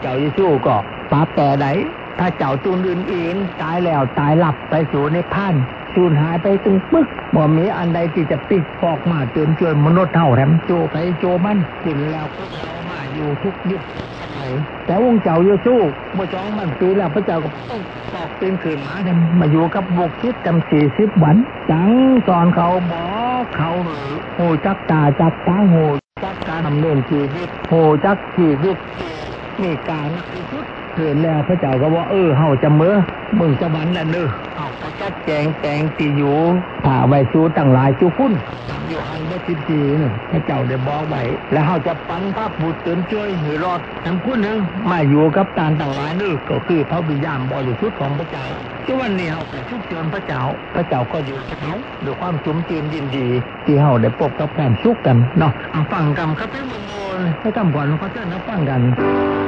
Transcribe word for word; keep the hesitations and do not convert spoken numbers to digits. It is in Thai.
เจ้าเยซูก็ปราบแต่ใดถ้าเจ้าตูนอื่นๆตายแล้วตายหลับไปสู่ในพานสูญหายไปตึงปึ๊กบ่มีอันใดที่จะปิดฟอกมาเตือนช่วยมนุษย์เท่าแถมโจไปโจมันขึ้นแล้วพวกเรามาอยู่ทุกยุคแต่องค์เจ้าเยซูเมื่อสองพันปีแล้วพระเจ้าก็ต้องตอกเป็นขืนมาเนี่ยมาอยู่กับบุกคิดจำสี่สิบวันจังสอนเขาบอกเขาโหจักตาจักตาโหจักการดำเนินชีวิตโหจักชีวิตมีการนักสุดเกิดแล้วพระเจ้าก็ว่าเออเฮาจะเมื่อมึงจะบันแล้วเนอเอาไปจัดแจงแจงตีอยู่ผ่าไว้ชูตั้งหลายชูคุณอยู่หันได้สิบจีเนี่ยพระเจ้าได้บอกไว้แล้วเฮาจะปันพระบุตรเตือนช่วยให้รอดทั้งคุณนึงมาอยู่กับตาตั้งหลายนึกก็คือพระวิญญาณบริสุทธิ์ของพระเจ้าที่วันนี้เฮาไปชุกเชิญพระเจ้าพระเจ้าก็อยู่กับเฮาด้วยความจุ่มจืนยินดีที่เฮาได้พบกับการสุขกันเนาะฟังกันครับเพื่อนๆให้ทำก่อนเขาจะนับฟังกัน